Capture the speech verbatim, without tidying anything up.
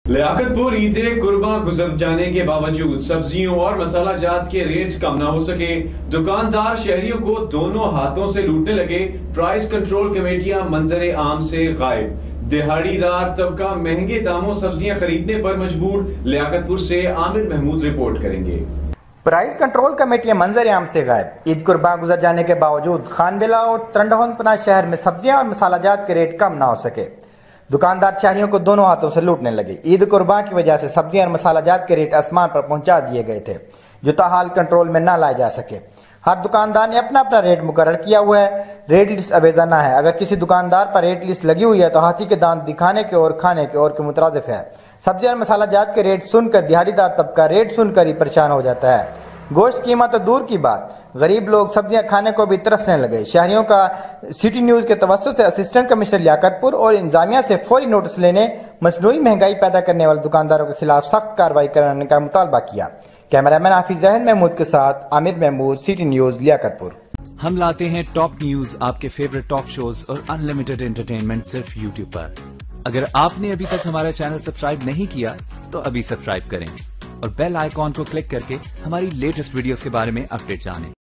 लियाकतपुर ईद कुर्बान गुजर जाने के बावजूद सब्जियों और मसाला जात के रेट कम ना हो सके, दुकानदार शहरियों को दोनों हाथों से लूटने लगे। प्राइस कंट्रोल कमेटियां मंजर आम से गायब। दिहाड़ीदार तबका महंगे दामों सब्जियां खरीदने पर मजबूर। लियाकतपुर से आमिर महमूद रिपोर्ट करेंगे। प्राइस कंट्रोल कमेटियां मंजर आम से गायब। ईद कुर्बान गुजर जाने के बावजूद खानबिला और तरंडहनपना शहर में सब्जियां और मसाला जात के रेट कम ना हो सके। दुकानदार शहरियों को दोनों हाथों से लूटने लगे। ईद कुर्बान की वजह से सब्जियां और मसाला जात के रेट आसमान पर पहुंचा दिए गए थे, जो ताहाल कंट्रोल में न लाए जा सके। हर दुकानदार ने अपना अपना रेट मुकर्रर किया हुआ है। रेट लिस्ट अवेजाना है। अगर किसी दुकानदार पर रेट लिस्ट लगी हुई है तो हाथी के दांत दिखाने के और खाने के और के मुतरादिफ है। सब्जी और मसाला जात के रेट सुनकर दिहाड़ीदार तबका रेट सुनकर ही परेशान हो जाता है। गोश्त कीमत तो दूर की बात, गरीब लोग सब्जियां खाने को भी तरसने लगे। शहरियों का सिटी न्यूज के तवज्जुह से असिस्टेंट कमिश्नर लियाकतपुर और इंतजामिया से फौरी नोटिस लेने, मसनूई महंगाई पैदा करने वाले दुकानदारों के खिलाफ सख्त कार्रवाई करने का मुतालबा किया। कैमरामैन हाफिज जहन महमूद के साथ आमिर महमूद, सिटी न्यूज लियाकतपुर। हम लाते हैं टॉप न्यूज, आपके फेवरेट टॉक शोज और अनलिमिटेड एंटरटेनमेंट सिर्फ यूट्यूब पर। अगर आपने अभी तक हमारा चैनल सब्सक्राइब नहीं किया तो अभी सब्सक्राइब करें और बेल आइकॉन को क्लिक करके हमारी लेटेस्ट वीडियोस के बारे में अपडेट जानें।